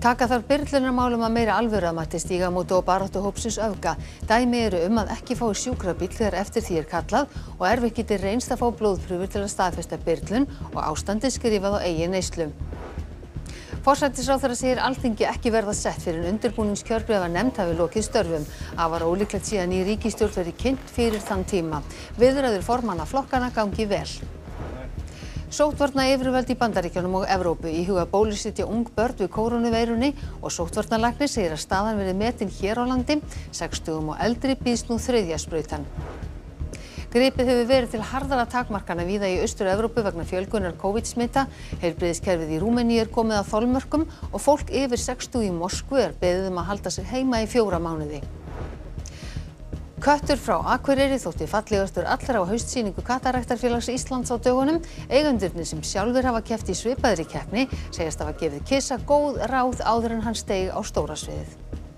Taka þarf byrlunarmálum að meiri alvöru að mati Stígamóta og baráttuhópsins Öfga. Dæmi eru að ekki fái sjúkrabíll þegar eftir því kallað og erfitt geti reynst að fá blóðprufur til að staðfesta byrlun og ástandið skrifað á eigin neyslu. Forsætisráðherra segir Alþingi ekki verða sett fyrir en undirbúningskjörbréfanefnd hafi lokið störfum. Afar ólíklegt sé að ný ríkisstjórn verði kynnt fyrir þann tíma. Viðræður formanna flokkanna gangi vel. Sóttvarnayfirvöld í Bandaríkjunum og Evrópu íhuga að bólusetja ung börn við kórónuveirunni og sóttvarnalæknir segir að staðan verði metin hér á landi. 60 og eldri býðst nú þriðja sprautan. Gripið hefur verið til harðara takmarkana víða í Austur-Evrópu vegna fjölgunar COVID-smita. Heilbrigðiskerfið í Rúmeníu komið að þolmörkum og fólk yfir 60 í Moskvu beðið að halda sig heima í 4 mánuði. Köttur frá Akureyri þótti fallegastur allra á haustsýningu Kataræktarfélags Íslands á dögunum. Eigendurnir sem sjálfir hafa keppt í svipaðri keppni segjast hafa gefið kisa góð ráð áður en hann steig á stóra sviðið.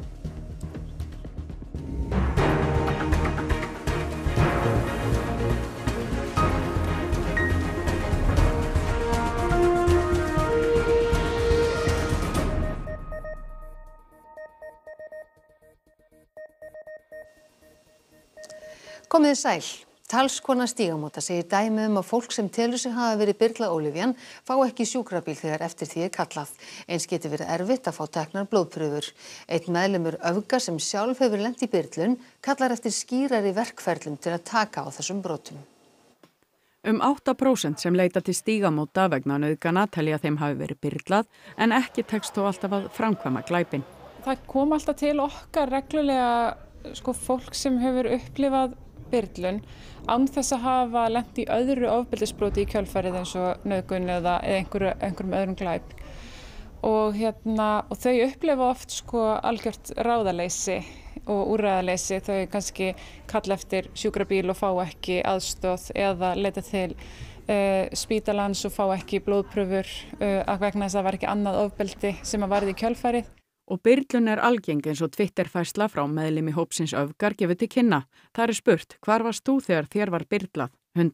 Komiði sæl. Talskona Stígamóta segir dæmi að fólk sem telur sig hafa verið byrlað Ólivjan fá ekki sjúkrabíl þegar eftir því kallað. Eins geti verið erfitt að fá teknar blóðprufur. Einn meðlimur Öfga sem sjálf hefur lent í byrlun kallar eftir skýrari verkferlum til að taka á þessum brotum. 8% sem leita til Stígamóta vegna nauðgana telja þeim hafi verið byrlað en ekki tekst þó alltaf að framkvæma glæpinn. Það kom alltaf til okkar reglulega fólk sem hefur upplifað byrlun án þess að hafa lent í öðru ofbeldisbroti í kjölfarið eins og nauðgun eða einhverjum öðrum glæp. Og þau upplifa oft algjört ráðaleysi og úrræðaleysi. Þau kannski kalla eftir sjúkrabíl og fá ekki aðstoð eða leita til spítalans og fá ekki blóðprufur vegna þess að það var ekki annað ofbeldi sem varð í kjölfarið. Og byrlun algeng eins og Twitterfærsla frá meðlimi hópsins Öfgar gefur til kynna. Þar spurt, hvar varst þú þegar þér var byrlað?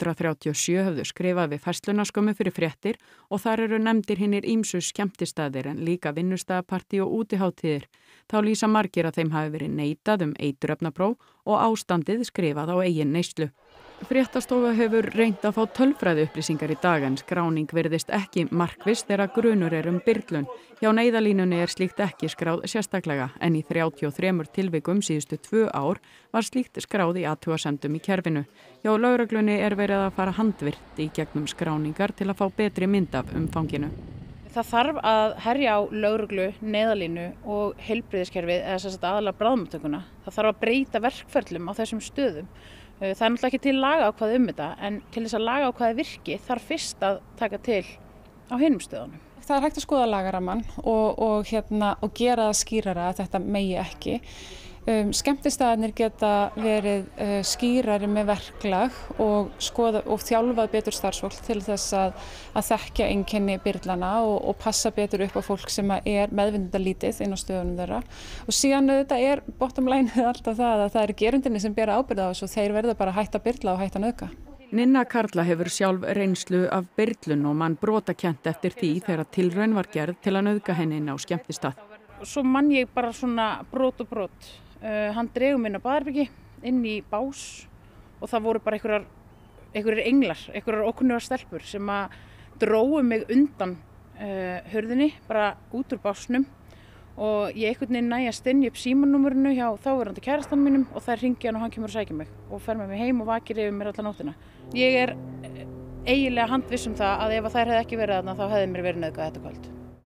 137 höfðu skrifað við færslunaskömmu fyrir fréttir og þar eru nefndir hinir ýmsu skemmtistaðir en líka vinnustaðapartí og útihátíðir. Þá lýsa margir að þeim hafi verið neitað eiturefnapróf og ástandið skrifað á eigin neyslu. Fréttastofa hefur reynt að fá tölfræði upplýsingar í dag en skráning virðist ekki markviss þegar grunur byrlun. Hjá Neyðarlínunni slíkt ekki skráð sérstaklega en í 33 tilvikum síðustu 2 ár var slíkt skráð í athugasemdum í kerfinu. Hjá lögreglunni verið að fara handvirkt í gegnum skráningar til að fá betri mynd af umfanginu. Það þarf að herja á lögreglu, Neyðarlínu og heilbrigðiskerfið eða sem sagt aðallega bráðamóttökuna. Það þarf að breyta verkferlum á þessum stöðum. Það náttúrulega ekki til lagaákvæði þetta en til þess að lagaákvæði virki þarf fyrst að taka til á hinum stöðunum. Það hægt að skoða lagarammann og gera það skýrara að þetta megi ekki. Skemmtistaðirnir geta verið skýrari með verklag og þjálfað betur starfsfólk til þess að þekkja einkenni byrlana og passa betur upp á fólk sem meðvitundalítið inn á stöðunum þeirra. Og síðan þetta bottom line alltaf það að það eru gerendurnir sem bera ábyrgð á þessu og þeir verða bara að hætta að byrla og hætta að nauðga. Ninna Karla hefur sjálf reynslu af byrlun og mann brotakennt eftir því þegar tilraun var gerð til að nauðga henni inn á skemmtistað. Svo mann ég bara svona brot og brot. Hann dregur mig inn á baðherbyggi inn í bás og það voru bara einhverjir englar, einhverjar ókunnugar stelpur sem að drógu mig undan hurðinni bara út úr básnum og ég einhvern veginn næ að stynja upp símanúmerinu hjá þáverandi kærastanum mínum og þær hringja hann og hann kemur og sækir mig og fer með mig heim og vakir yfir mér alla nóttina. Ég eiginlega handviss það að ef þær hefði ekki verið þarna þá hefði mér verið nauðgað þetta kvöld.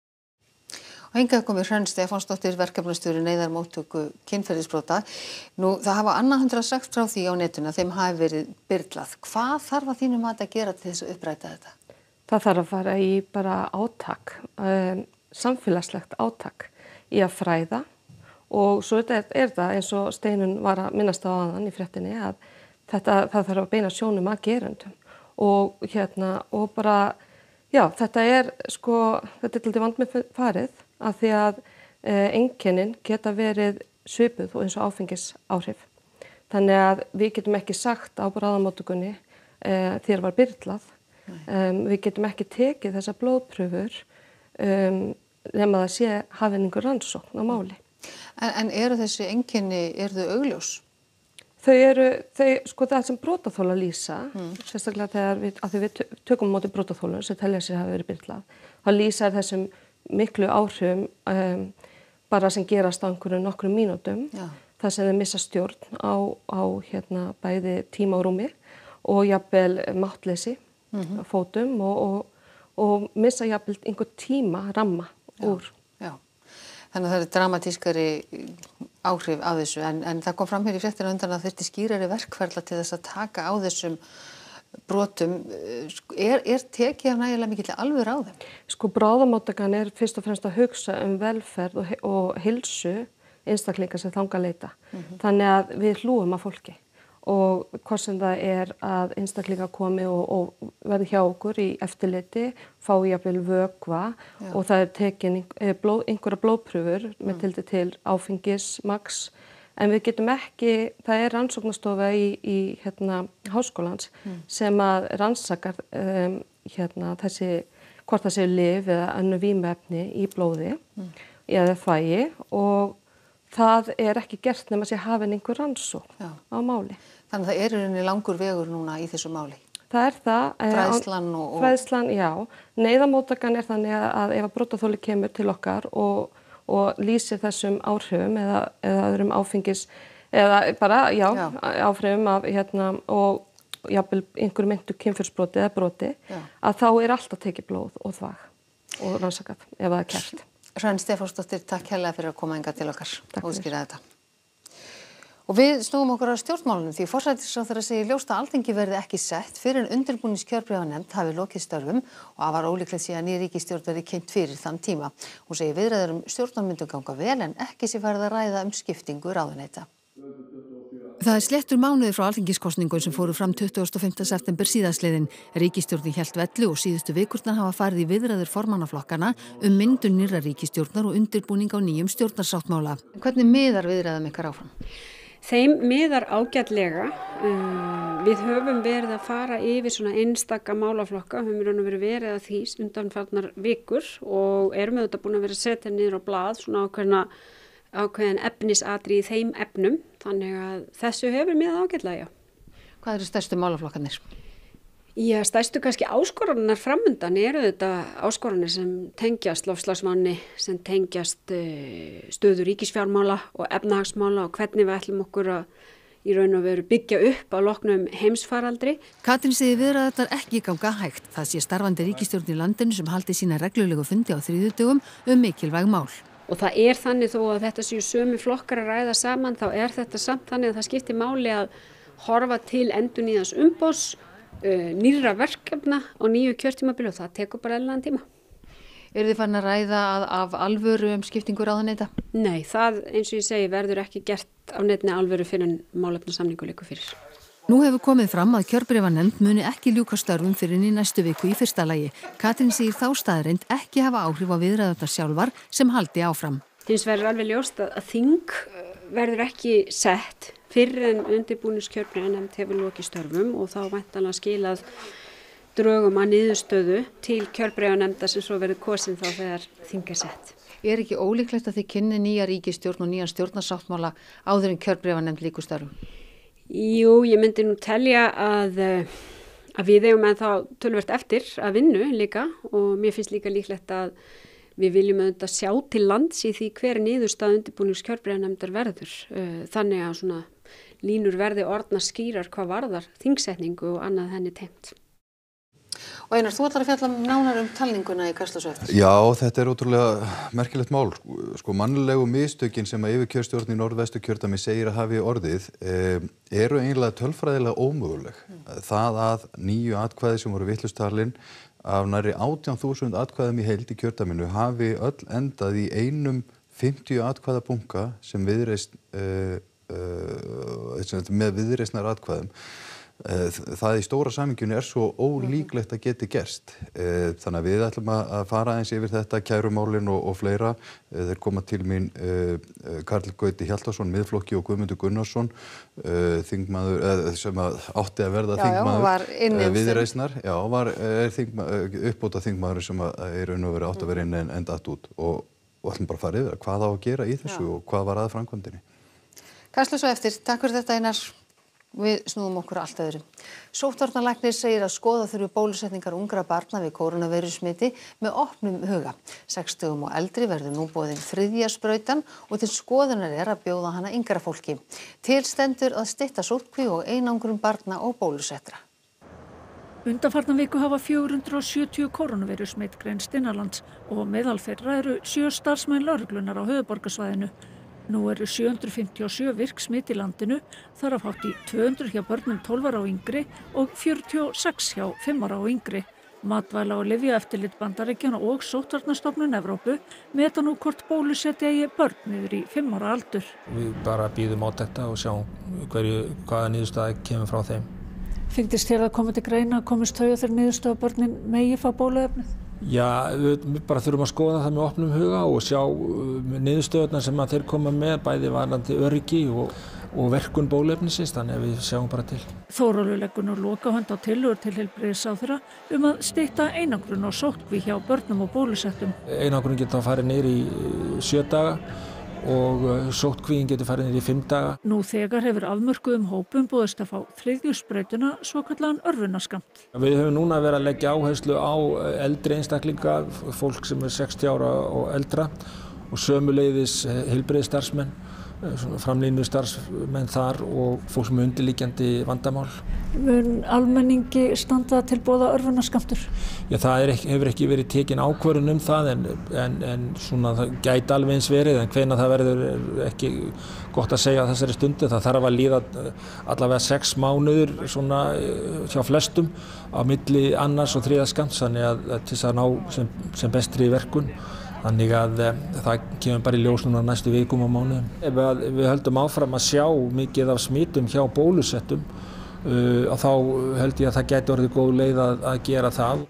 Og hingað komið Hrönn Stefánsdóttir, verkefnastjóri neyðarmóttöku kynferðisbrota. Nú, það hafa annað 100 sagt frá því á netinu að þeim hafi verið byrlað. Hvað þarf að þínu mati að gera til þess að uppræta þetta? Það þarf að fara í bara átak, samfélagslegt átak í að fræða og svo það eins og Steinunn var að minnast á áðan í fréttinni að það þarf að beina sjónum að gerendum og bara, já, þetta þetta dálítið vandmeðfarið af því að einkennin geta verið svipuð og eins og áfengisáhrif. Þannig að við getum ekki sagt á bráðamóttökunni þér var byrlað. Við getum ekki tekið þessar blóðprufur nema það sé hafin einhver rannsókn á máli. En eru þessi einkenni, eru þau augljós? Það sem brotaþolar lýsa, sérstaklega þegar við tökum á móti brotaþolum sem telja sig hafa verið byrlað, þá lýsa þessum miklu áhrifum bara sem gerast á einhverjum nokkrum mínútum, þar sem þeir missa stjórn á bæði tíma og rúmi og jafnvel máttleysi, fótum og missa jafnvel einhver tíma ramma úr. Já. Þannig að það eru dramatískari áhrif af þessu en það kom fram hér í fréttina undan að þyrfti skýrari verkferla til þess að taka á þessum brotum. Er tekið af nægilega mikilli alvöru á þeim? Bráðamóttakan er fyrst og fremst að hugsa velferð og heilsu einstaklinga sem þangað leita. Þannig að við hlúum að fólki og hvort sem það að einstaklinga komi og verði hjá okkur í eftirliti, fái jafnvel vökva og það tekin einhverja blóðprufur með tillit til áfengismagns. En við getum ekki, það rannsóknastofa í háskólans sem að rannsakar hvort það séu lyf eða önnur vímuefni í blóði eða þvagi og það ekki gert nema sé hafin einhver rannsókn á máli. Þannig að það í rauninni langur vegur núna í þessu máli? Það það. Fræðslan Fræðslan, já. Neyðarmóttakan þannig að ef brotaþoli kemur til okkar og lýsir þessum áhrifum eða öðrum áfengis eða bara, áhrifum af og jafnvel einhverju meintu kynferðisbroti eða broti, að þá alltaf tekið blóð og þvag og rannsakað ef það kært. Hrönn Stefánsdóttir, takk hérlega fyrir að koma hingað til okkar og útskýra þetta. Og við snúum okkur á stjórnmálunum því forsætisráðherra segir ljóst að Alþingi verði ekki sett fyrr en undirbúningskjörbréfanefnd hafi lokið störfum og afar ólíklegt sé að ný ríkisstjórn verði kynnt fyrir þann tíma. Hún segir viðræður stjórnarmyndun ganga vel en ekki sé farið að ræða skiptingu ráðuneyta. Það sléttur mánuði frá alþingiskosningum sem fóru fram 25. september síðastliðinn. Ríkisstjórnin hélt vellu og síðustu vikurnar hafa farið í viðræður formannaflokkana myndun nýrrar ríkisstjórnar og undirbúning á nýjum stjórnarsáttmála. Hvernig miðar viðræðum ykkar áfram? Þeim miðar ágætlega. Við höfum verið að fara yfir svona einstaka málaflokka, höfum verið að því undanfarnar vikur og erum auðvitað búin að vera að setja niður á blað svona ákveðin efnisatriði í þeim efnum, þannig að þessu hefur miðað ágætlega, já. Hvað eru stærstu málaflokkarnir? Já, stærstu kannski áskoranirnar framundan eru þetta áskoranir sem tengjast loftslagsvánni, sem tengjast stöðu ríkisfjármála og efnahagsmála og hvernig við ætlum okkur að í raun og veru byggja upp að loknum heimsfaraldri. Katrín segir viðræðurnar ekki ganga hægt. Það sé starfandi ríkisstjórn í landinu sem haldi sína reglulegu fundi á þriðjudögum mikilvæg mál. Og það þannig þó að þetta séu sömu flokkar að ræða saman, þá þetta samt þannig að það skiptir máli að horfa til endurnýjans umboðs, nýrra verkefna og nýju kjörtímabili og það tekur bara eðlilegan tíma. Eru þið farin að ræða af alvöru skiptingu ráðuneyta? Nei, það eins og ég segi verður ekki gert af neinni alvöru fyrir en málefnasamningu liggur fyrir. Nú hefur komið fram að kjörbréfanefnd muni ekki ljúka störfum fyrir í næstu viku í fyrsta lagi. Katrín segir þá staðreynd ekki hafa áhrif á viðræðurnar sjálfar sem haldi áfram. Hins vegar alveg ljóst að þing verður ekki sett fyrr en undirbúningskjörbréfanefnd hefur lokið störfum og þá væntanlega skilað drögum að niðurstöðu til kjörbréfanefndar sem svo verður kosin þá þegar þing sett. Ekki ólíklegt að þið kynni nýja ríkisstjórn og nýjan stjórnarsáttmála áður en kjörbréfanefnd lýkur störfum? Jú, ég myndi nú telja að við eigum ennþá töluvert eftir að vinnu líka og mér finnst líka líklegt að við viljum auðvitað sjá til lands í því hver niðurstaða undirbúningskjörbréfanefndar verður. Þannig að svona línur verði orðnar skýrar hvað varðar þingsetningu og annað henni tengt. Og Einar, þú ætlar að fjalla nánar talninguna í Kastljósi eftir. Já, þetta ótrúlega merkilegt mál. Mannlegu mistökin sem að yfirkjörstjórn í Norðvesturkjördæmi segir að hafi orðið eru eiginlega tölfræðilega ómöguleg. Það að 9 atkvæði sem voru vitlaustalin af nærri 18.000 atkvæðum í heild í kjördæminu hafi öll endað í einum 50 atkvæða bunka sem Viðreisn með Viðreisnar atkvæðum. það í stóra samhenginu svo ólíklegt að geti gerst. Þannig að við ætlum að fara aðeins yfir þetta, kærumálin og fleira. Þeir koma til mín Karl Gauti Hjaltason, miðflokki, og Guðmundur Gunnarsson, þingmaður sem átti að verða þingmaður Viðreisnar. Já, uppbóta þingmaður sem er raun átti að vera inn en datt út. Og ætlum bara að fara yfir hvað á að gera í þessu og hvað var að framkvæmdinni. Kastljós á eftir. Takk fyrir þetta, Einar. Við snúum okkur allt öðru. Sóttvarnalæknir segir að skoða þurfi bólusetningar ungra barna við kórónuveirusmiti með opnum huga. 60 og eldri verður nú boðin 3. sprautan og til skoðunar að bjóða hana yngra fólki. Til stendur að stytta sóttkví og einangrun barna og bólusettra. Undanfarna viku hafa 470 kórónuveirusmit greinst innanlands og meðal þeirra eru 7 starfsmenn lögreglunar á höfuðborgarsvæðinu. Nú eru 757 virksmit í landinu, þar af hátt í 200 hjá börnum 12 ára og yngri og 46 hjá 5 ára og yngri. Matvæla- og lyfjaeftirlit Bandaríkjanna og Sóttvarnastofnun Evrópu meta nú hvort bólusetja eigi börn niður í 5 ára aldur. Við bara bíðum á þetta og sjáum hvaða niðurstaða kemur frá þeim. Fyndist þér að koma til greina að komist þau að þeir niðurstöðu að börnin megi fá bóluefnið? Já, við bara þurfum að skoða það með opnum huga og sjá niðurstöðurnar sem að þeir koma með, bæði varðandi öryggi og verkun bóluefnisins, þannig að við sjáum bara til. Þórólfur leggur nú lokahönd á tillögur til heilbrigðisráðherra að stytta einangrun og sóttkví hjá börnum og bólusettum. Einangrun getur að fara niður í 7 daga og sóttkvíin getur farið niður í 5 daga. Nú þegar hefur afmörkuðum hópum boðist að fá 3. sprautuna, svokallaðan örvunarskammt. Við höfum núna verið að leggja áherslu á eldri einstaklinga, fólk sem er 60 ára og eldra og sömuleiðis heilbrigðisstarfsmenn, framlínu starfsmenn þar og fólk sem er undirliggjandi vandamál. Mun almenningi standa til boða örvunarskammtur? Já, það hefur ekki verið tekin ákvörðun það en svona það gæti alveg eins verið, en hvenær það verður ekki gott að segja á þessari stundu. Það þarf að líða allavega 6 mánuður svona hjá flestum á milli annars og 3. skamms, þannig að til þess að ná sem bestri verkun. Þannig að það kemur bara í ljós núna næstu vikum og mánuðum. Ef við höldum áfram að sjá mikið af smitum hjá bólusettum, þá held ég að það gæti orðið góð leið að gera það.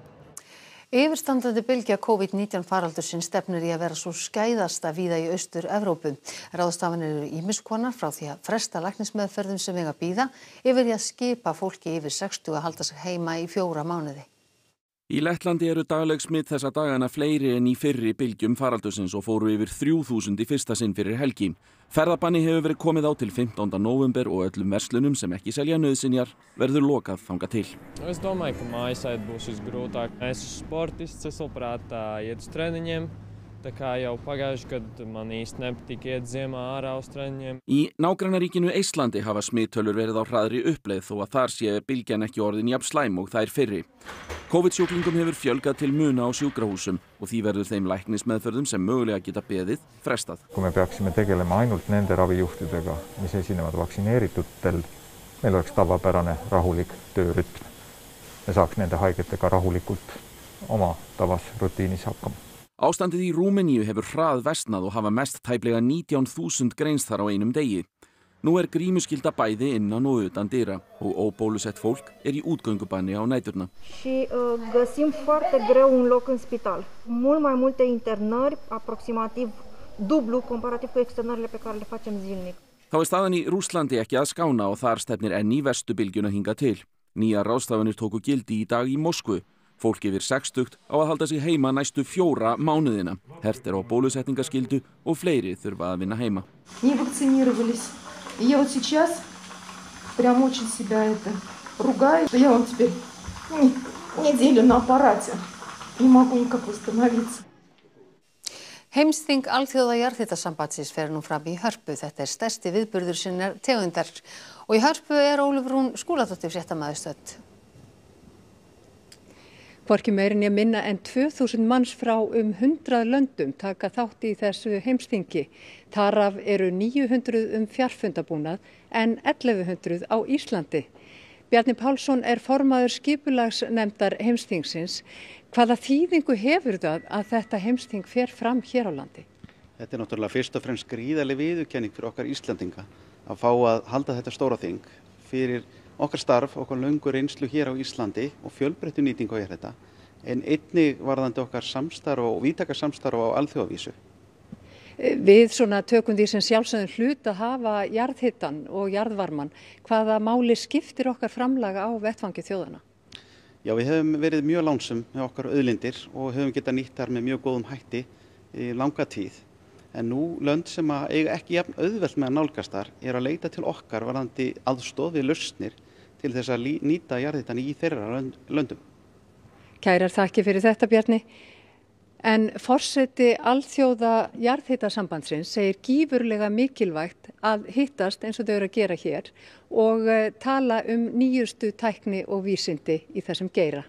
Yfirstandandi bylgja COVID-19 faraldursins stefnir í að vera svo skæðasta víða í Austur-Evrópu. Ráðstafanir eru ýmiss konar, frá því að fresta læknismeðferðum sem eiga að bíða yfir í að skipa fólki yfir 60 að halda sig heima í 4 mánuði. Í Lettlandi eru dagleg smit þessa dagana fleiri en í fyrri bylgjum faraldursins og fóru yfir 3000 í fyrsta sinn fyrir helgi. Ferðabanni hefur verið komið á til 15. nóvember og öllum verslunum sem ekki selja nauðsynjar verður lokað þangað til. Es domāju, ka mājasēd būs visgrūtāk. Es sportists, es labprāt iet uz treniņiem. Tā kā jau pagājuši gadu man īsti nepatīk iet ziemā ārā uz treniņiem. Í nágrannaríkinu Eistlandi hafa smittölur verið á hraðri uppleið þó að þar sé bylgjan ekki orðin jafn slæm og þær fyrri. COVID-sjúklingum hefur fjölgað til muna á sjúkrahúsum og því verður þeim læknismeðferðum sem mögulega geta beðið frestað. Kui me peaksime tegelema ainult nende ravijuhtudega, mis esinevad vaktsineeritutel, meil oleks tavapärane rahulik töörütm. Me saaks nende haigetega rahulikult oma tavas rutiinis hakkama. Ástandið í Rúmeníu hefur hrað versnað og hafa mest tæplega 19.000 greinst þar á einum degi. Nú grímuskylda bæði innan og utan dyra og óbólusett fólk í útgöngubanni á næturna. Și găsim foarte greu un loc în spital. Mult mai multe internări, aproximativ dublu comparativ cu externările pe care le facem zilnic. Þá staðan í Rússlandi ekki að skána og þar stefnir enn í verstu bylgjuna hingað til. Nýjar ráðstafanir tóku gildi í dag í Moskvu. Fólk yfir 60 á að halda sig heima næstu 4 mánuðina. Hert á bólusetningaskyldu og fleiri þurfa að vinna heima. Не вакцинировались. Я вот сейчас прям очень себя ругаю. Я вам теперь неделю на аппарате. Не могу никак восстановиться. Heimsþing Alþjóða jarðhitasambandsins fer nú fram í Hörpu. Þetta stærsti viðburður sinnar tegundar. Og í Hörpu Ólöf Rún Skúladóttir fréttamaður stödd. Hvorki meira né minna en 2000 manns frá 100 löndum taka þátt í þessu heimsþingi. Þar af eru 900 fjarfundabúnað en 1100 á Íslandi. Bjarni Pálsson formaður skipulagsnefndar heimsþingsins. Hvaða þýðingu hefur það að þetta heimsþing fer fram hér á landi? Þetta náttúrulega fyrst og fremst gríðarleg viðurkenning fyrir okkar Íslendinga að fá að halda þetta stóra þing fyrir okkar starf, okkar löngu reynslu hér á Íslandi og fjölbreyttu nýtingu á jarðhita, en einnig varðandi okkar samstarf og víðtæka samstarf á alþjóðavísu. Við tökum því sem sjálfsögðum hlut að hafa jarðhitann og jarðvarmann. Hvaða máli skiptir okkar framlag á vettvangi þjóðanna? Já, við höfum verið mjög lánsöm með okkar auðlindir og höfum getað nýtt þar með mjög góðum hætti í langa tíð. En nú lönd sem eiga ekki jafn auðvelt með að nálgast þar að leita til okkar varðandi aðstoð við lausnir til þess að nýta jarðhitann í þeirra löndum. Kærar þakkir fyrir þetta, Bjarni. En forseti alþjóða jarðhitasambandsins segir gífurlega mikilvægt að hittast eins og þau eru að gera hér og tala nýjustu tækni og vísindi í þessum geira.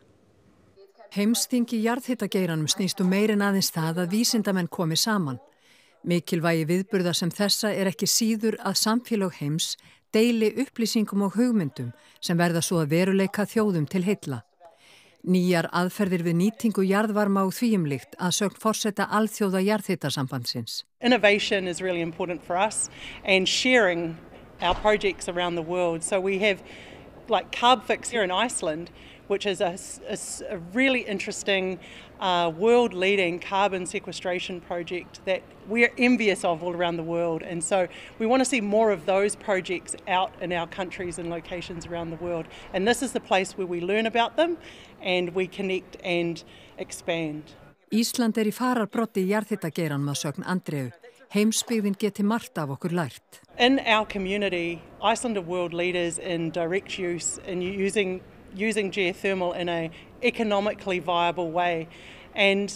Heimsþing í jarðhitageiranum snýst meir en aðeins það að vísindamenn komi saman. Mikilvægi viðburða sem þessa ekki síður að samfélög heims deili upplýsingum og hugmyndum sem verða svo að veruleika þjóðum til heilla. Nýjar aðferðir við nýtingu jarðvarma og þvíumlykt að sögn forseta alþjóða jarðhitasambandsins. Innovation is really important for us and sharing our projects around the world. So we have like CarbFix here in Iceland, which is a really interesting world-leading carbon sequestration project that we're envious of all around the world. And so we want to see more of those projects out in our countries and locations around the world. And this is the place where we learn about them and we connect and expand. Ísland í fararbroddi í jarðhitageiranum að sögn Andreu. Heimsbyggðin geti margt af okkur lært. In our community, Iceland are world leaders in direct use and using geothermal in an economically viable way. And,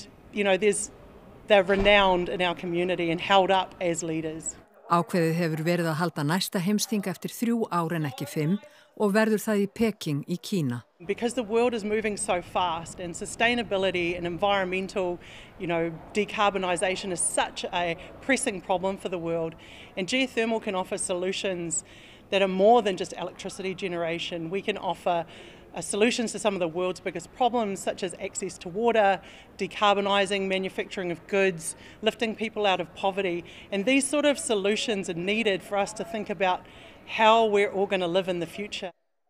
they're renowned in our community and held up as leaders. Ákveðið hefur verið að halda næsta heimsþing eftir 3 ár en ekki 5 og verður það í Peking í Kína. Because the world is moving so fast and sustainability and environmental, decarbonisation is such a pressing problem for the world. And geothermal can offer solutions that are more than just electricity generation. We can offer solutions to some of the world's biggest problems, such as access to water, decarbonising manufacturing of goods, lifting people out of poverty. And these sort of solutions are needed for us to think about how we're all going to live in the future.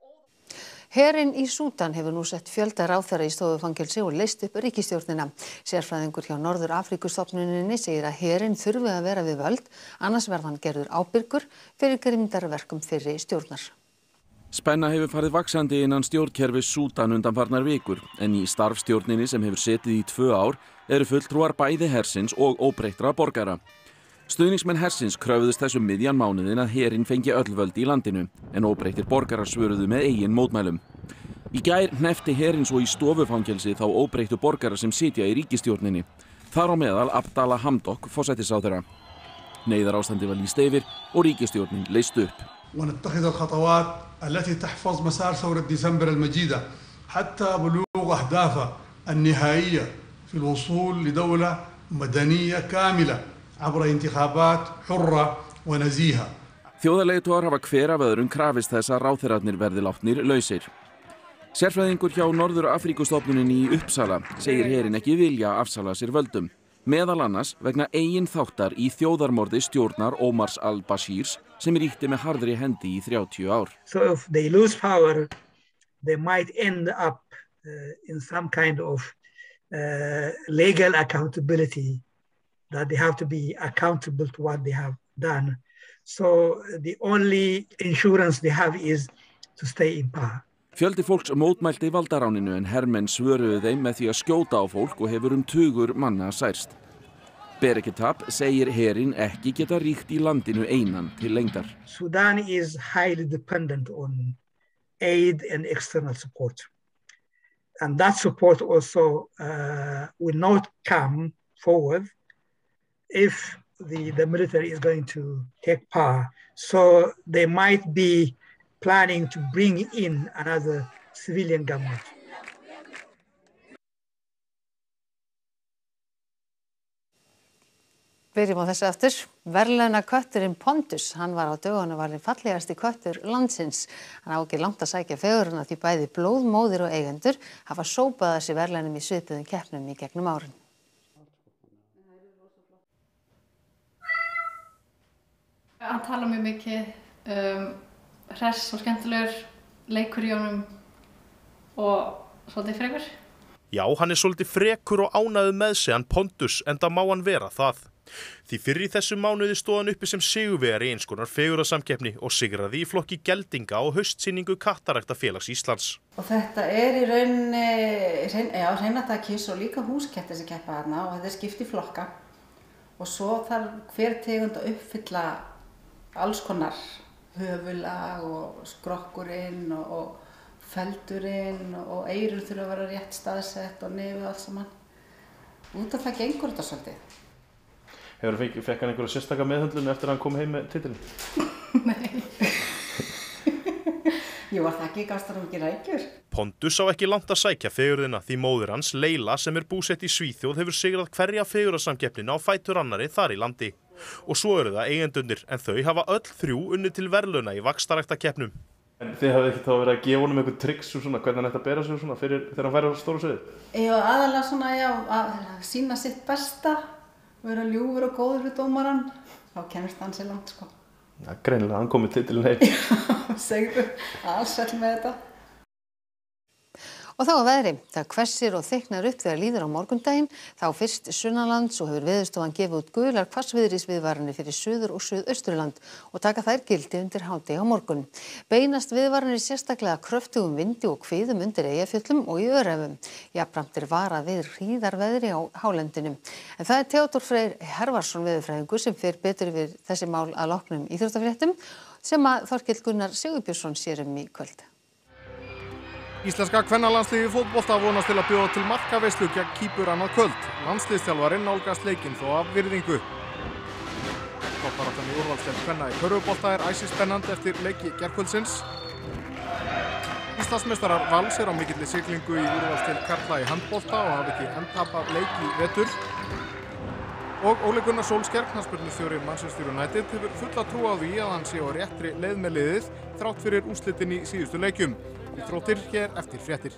Herinn í Súdan hefur nú sett fjölda ráðherra í stofufangelsi og leyst upp ríkisstjórnina. Sérfræðingur hjá Norður-Afríkustofnuninni segir að herinn þurfi að vera við völd, annars verða hann gerður ábyrgur fyrir grimmdarverkum fyrri stjórnar. Spenna hefur farið vaxandi innan stjórnkerfis Súdan undanfarnar vikur, en í starfstjórninni sem hefur setið í 2 ár eru fulltrúar bæði hersins og óbreyttra borgara. Stuðningsmenn hersins kröfðust þessum miðjan mánuðinn að herinn fengi öll völd í landinu, en óbreyttir borgarar svöruðu með eigin mótmælum. Í gær hneppti herinn svo í stofufangelsi þá óbreyttu borgara sem sitja í ríkisstjórninni. Þar á meðal Abdallah Hamdok, forsætisráðherra. Neyðarástandi var lýst yfir og ríkisstjórnin leyst upp. ونتخذ الخطوات التي تحفظ مسار ثورة ديسمبر المجيدة حتى بلوغ أهدافها النهائية في الوصول لدولة مدنية كاملة عبر انتخابات حرة ونزيهة. Þjóðarleiðtogar hafa hver af öðrum krafist þess að ráðherrarnir verði látnir lausir. Sérfræðingur hjá Norður-Afríkustofnuninni í Uppsala segir herinn ekki vilja afsala sér völdum. Meðal annars vegna eigin þáttar í þjóðarmorði stjórnar Omars al-Bashirs sem ríkti með harðri hendi í 30 ár. So if they lose power, they might end up in some kind of legal accountability, that they have to be accountable to what they have done. So the only insurance they have is to stay in power. Fjöldi fólks mótmælti valdaráninu en hermenn svöruðu þeim með því að skjóta á fólk og hefur tugur manna særst. Bereketab segir herinn ekki geta ríkt í landinu einan til lengdar. Sudan is highly dependent on aid and external support. And that support also will not come forward if the military is going to take power. So they might be planning to bring in another civilian government. Byrjum á þessu aftur. Verðlauna kötturinn Pondus, hann var á dögunum valinn fallegasti köttur landsins. Hann á ekki langt að sækja fegurina því bæði blóðmóðir og eigendur hafa sópað þessi verðlaunum í svipuðum keppnum í gegnum árin. Hann talar mjög mikið, hress og skemmtilegur leikur í honum og svolítið frekur. Já, hann svolítið frekur og ánægður með sig, hann Pontus, enda má hann vera það. Því fyrr í þessum mánuði stóð hann uppi sem sigurvegari í eins konar fegurðarsamkeppni og sigraði í flokki geldinga á haustsýningu Kattaræktarfélags Íslands. Og þetta í rauninni, hreinatakis og líka húskettir sem keppa þarna og þetta skipt í flokka. Og svo þarf hver tegund að uppfylla alls konar höfulag og skrokkurinn og feldurinn og eyrun þurfa að vera rétt staðsett og nefið allt saman. Út af það gengur þetta svolítið. Fekk hann einhverja sérstaka meðhöndlun eftir að hann kom heim með titilinn? Nei. Jú, var það ekki, gafst hann ekki rækjur? Pontus á ekki langt að sækja fegurðina því móðir hans, Leila, sem búsett í Svíþjóð, hefur sigrað hverja fegurðarsamkeppnina á fætur annarri þar í landi. Og svo eru það eigendurnir, en þau hafa öll þrjú unnið til verðlauna í vaxtarræktarkeppnum. En þið hafið ekki þá verið að gefa honum einhver tricks svona, hvernig hann ætti að bera sig svona fyrir þegar hann færi á stóru sviði? Já, aðalega svona, að sýna sitt besta, vera ljúfur og góður við dómarann, þá kemst hann sér langt, sko. Ja, greinilega, hann kom með titilinn heim. Já, segðu, alls vel með þetta. Og þá að veðri, það hvessir og þykknar upp þegar líður á morgundaginn, þá fyrst sunnanlands og hefur Veðurstofan gefið út gular hvassviðrisviðvaranir fyrir suður- og suðausturland og taka þær gildi undir hádegi á morgun. Beinast viðvaranir sérstaklega kröftugum vindi og hviðum undir Eyjafjöllum og í Öræfum. Jafnframt varað við hríðarveðri á hálendinu. En það Theodór Freyr Hervarsson veðurfræðingur sem fer betur yfir þessi mál að loknum íþróttafréttum sem að Þorkell Gunnar Sigurbjörnsson sér í kvöld. Íslenska kvennalandsliðið í fótbolta vonast til að bjóða til markaveislu gegn Kýpur annað kvöld. Landsliðsþjálfarinn nálgast leikinn þó af virðingu. Toppbaráttan í úrvalsdeild kvenna í körfubolta æsispennandi eftir leiki gærkvöldsins. Íslandsmeistarar Vals á mikilli siglingu í úrvalsdeild karla í handbolta og hafa ekki enn tapað leik í vetur. Og Óli Gunnar Solskjær, knattspyrnustjóri Manchester United, hefur fulla trú á því að hann sé á réttri leið með liðið þrátt fyrir úrslitin í síðustu leikjum. Íþróttir hér eftir fréttir.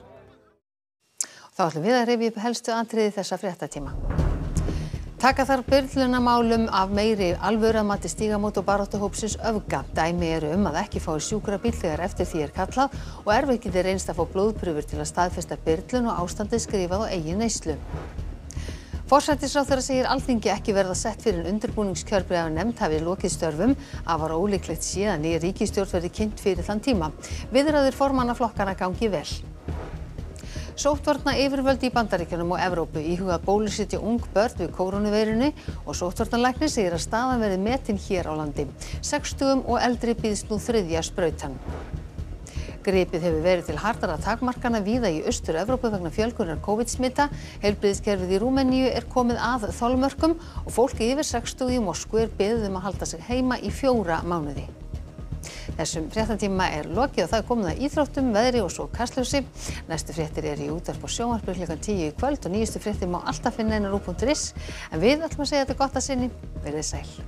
Þá ætlum við að rifja upp helstu atriði þessa fréttatíma. Taka þarf byrlunamálum af meiri alvöru að mati Stígamót og baráttuhópsins Öfga. Dæmi eru að ekki fái sjúkrabíl þegar eftir því kallað og erfitt getur reynst að fá blóðprufur til að staðfesta byrlun og ástandið skrifað á eigin neyslu. Forsætisráðherra segir Alþingi ekki verða sett fyrir en undirbúningskjörbréfanefnd hafi lokið störfum. Afar ólíklegt sé að ný ríkisstjórn verði kynnt fyrir þann tíma. Viðræður formanna flokkanna gangi vel. Sóttvarnayfirvöld í Bandaríkjunum og Evrópu íhuga að bólusetja ung börn við kórónuveirunni og sóttvarnalæknir segir að staðan verði metin hér á landi. 60 og eldri býðst nú 3. sprautan. Gripið hefur verið til harðara takmarkana víða í Austur-Evrópu vegna fjölgunar COVID-smita. Heilbrigðiskerfið í Rúmeníu komið að þolmörkum og fólk yfir 60 í Moskvu beðið að halda sig heima í 4 mánuði. Þessum fréttatíma lokið og það komið að íþróttum, veðri og svo Kastljósi. Næstu fréttir í útvarpi og sjónvarpi klukkan 10 í kvöld og nýjustu fréttir má alltaf finna inn á ruv.is. En við ætlum að segja þetta gott að sinni. Verið sæl.